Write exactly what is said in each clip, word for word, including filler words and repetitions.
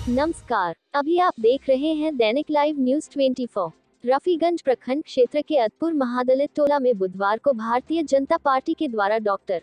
नमस्कार, अभी आप देख रहे हैं दैनिक लाइव न्यूज चौबीस। रफीगंज प्रखंड क्षेत्र के अतपुर महादलित टोला में बुधवार को भारतीय जनता पार्टी के द्वारा डॉक्टर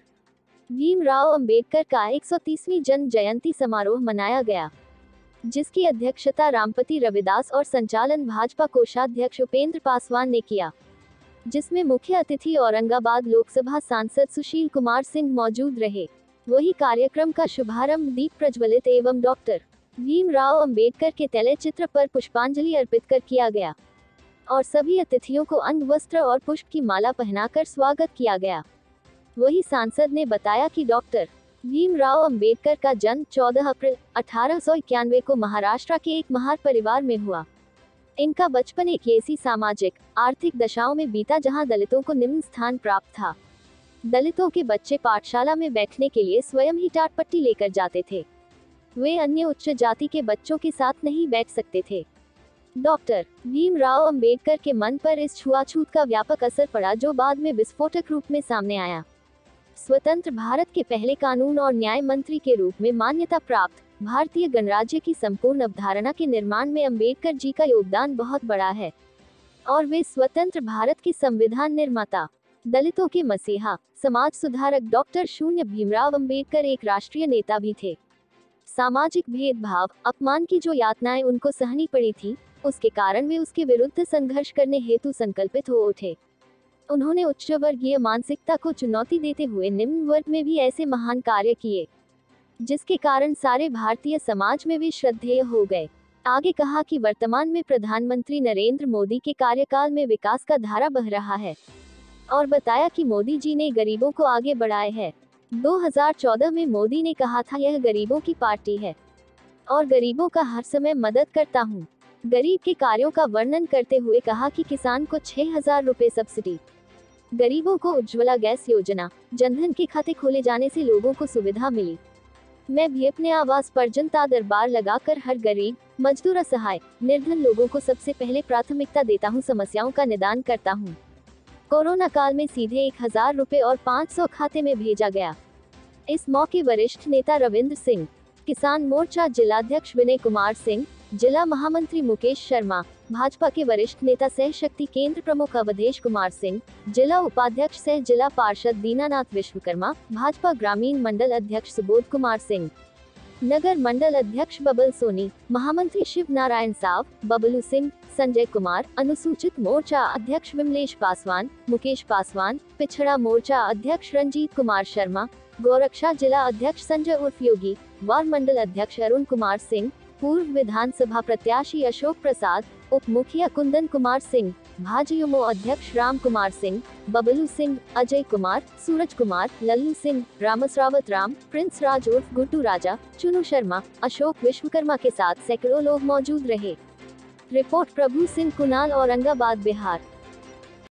भीमराव अंबेडकर का एक सौ तीसवीं जन्म जयंती समारोह मनाया गया, जिसकी अध्यक्षता रामपति रविदास और संचालन भाजपा कोषाध्यक्ष उपेंद्र पासवान ने किया, जिसमें मुख्य अतिथि औरंगाबाद लोकसभा सांसद सुशील कुमार सिंह मौजूद रहे। वही कार्यक्रम का शुभारंभ दीप प्रज्वलित एवं डॉक्टर भीमराव अंबेडकर के तैल चित्र पर पुष्पांजलि अर्पित कर किया गया और सभी अतिथियों को अंग वस्त्र और पुष्प की माला पहनाकर स्वागत किया गया। वही सांसद ने बताया कि डॉक्टर भीमराव अंबेडकर का जन्म चौदह अप्रैल अठारह सौ इक्यानवे को महाराष्ट्र के एक महार परिवार में हुआ। इनका बचपन एक ऐसी सामाजिक आर्थिक दशाओं में बीता जहां दलितों को निम्न स्थान प्राप्त था। दलितों के बच्चे पाठशाला में बैठने के लिए स्वयं ही टाटपट्टी लेकर जाते थे। वे अन्य उच्च जाति के बच्चों के साथ नहीं बैठ सकते थे। डॉक्टर भीमराव अंबेडकर के मन पर इस छुआछूत का व्यापक असर पड़ा, जो बाद में विस्फोटक रूप में सामने आया। स्वतंत्र भारत के पहले कानून और न्याय मंत्री के रूप में मान्यता प्राप्त भारतीय गणराज्य की संपूर्ण अवधारणा के निर्माण में अंबेडकर जी का योगदान बहुत बड़ा है और वे स्वतंत्र भारत के संविधान निर्माता, दलितों के मसीहा, समाज सुधारक डॉक्टर शून्य भीमराव अंबेडकर एक राष्ट्रीय नेता भी थे। सामाजिक भेदभाव, अपमान की जो यातनाएं उनको सहनी पड़ी थी, उसके कारण वे उसके विरुद्ध संघर्ष करने हेतु संकल्पित हो उठे। उन्होंने उच्च वर्गीय मानसिकता को चुनौती देते हुए निम्न वर्ग में भी ऐसे महान कार्य किए, जिसके कारण सारे भारतीय समाज में वे श्रद्धेय हो गए। आगे कहा कि वर्तमान में प्रधानमंत्री नरेंद्र मोदी के कार्यकाल में विकास का धारा बह रहा है और बताया कि मोदी जी ने गरीबों को आगे बढ़ाए है। दो हज़ार चौदह में मोदी ने कहा था, यह गरीबों की पार्टी है और गरीबों का हर समय मदद करता हूँ। गरीब के कार्यों का वर्णन करते हुए कहा कि किसान को छह हजार रुपए सब्सिडी, गरीबों को उज्ज्वला गैस योजना, जनधन के खाते खोले जाने से लोगों को सुविधा मिली। मैं भी अपने आवास पर जनता दरबार लगाकर हर गरीब, मजदूर, असहाय, निर्धन लोगों को सबसे पहले प्राथमिकता देता हूँ, समस्याओं का निदान करता हूँ। कोरोना काल में सीधे एक हजार रुपए और पाँच सौ खाते में भेजा गया। इस मौके वरिष्ठ नेता रविंद्र सिंह, किसान मोर्चा जिलाध्यक्ष विनय कुमार सिंह, जिला महामंत्री मुकेश शर्मा, भाजपा के वरिष्ठ नेता सह शक्ति केंद्र प्रमुख अवधेश कुमार सिंह, जिला उपाध्यक्ष सह जिला पार्षद दीनानाथ विश्वकर्मा, भाजपा ग्रामीण मंडल अध्यक्ष सुबोध कुमार सिंह, नगर मंडल अध्यक्ष बबल सोनी, महामंत्री शिव नारायण साव, बबलू सिंह, संजय कुमार, अनुसूचित मोर्चा अध्यक्ष विमलेश पासवान, मुकेश पासवान, पिछड़ा मोर्चा अध्यक्ष रंजीत कुमार शर्मा, गोरक्षा जिला अध्यक्ष संजय उर्फ योगी, वार मंडल अध्यक्ष अरुण कुमार सिंह, पूर्व विधानसभा प्रत्याशी अशोक प्रसाद, उप मुखिया कुंदन कुमार सिंह, भाजयुमो अध्यक्ष राम कुमार सिंह, बबलू सिंह, अजय कुमार, सूरज कुमार, लल्लू सिंह, रामसरावत राम, प्रिंस राज उर्फ गुड्डू राजा, चुनू शर्मा, अशोक विश्वकर्मा के साथ सैकड़ों लोग मौजूद रहे। रिपोर्ट प्रभु सिंह, कुनाल, औरंगाबाद, बिहार।